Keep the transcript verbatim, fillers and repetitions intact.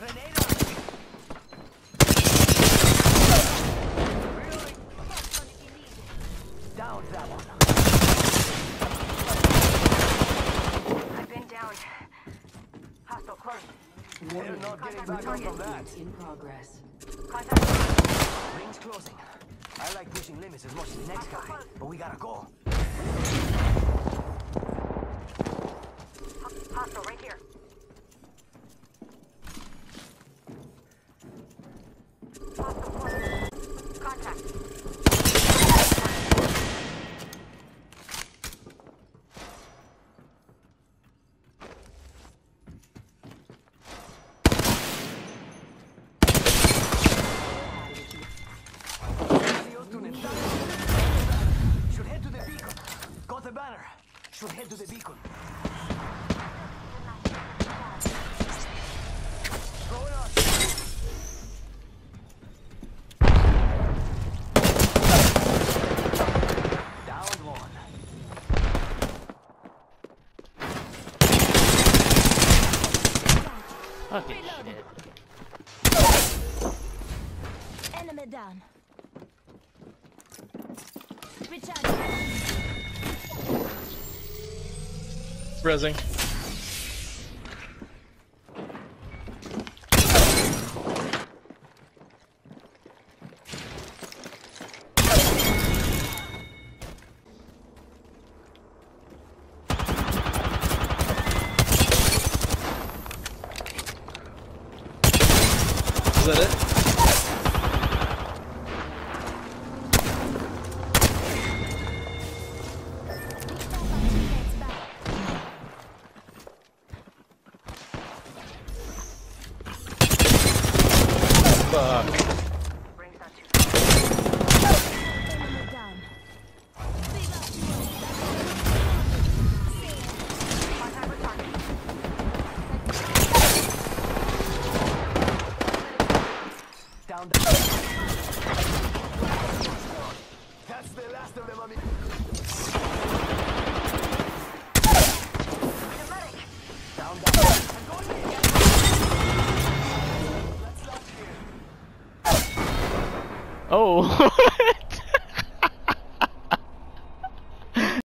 Grenade out. Reloading. Down that one. I've been down. Hostile close. They're not getting back up from that. In progress. Contact. Rings closing. I like pushing limits as much as the next guy, but we gotta go. Hostile right here. Hostile close. Contact. Should head to the beacon. Got the banner. Should head to the beacon. Going on. Down one. Fucking shit. Enemy down. Recharge. Rezzing. Is that it? Fuck. Rings not too. Enemy down. Contact with target. Down the... That's the last of them, I mean. Medic. Down, down. I'm going in. Let's lock here. Oh.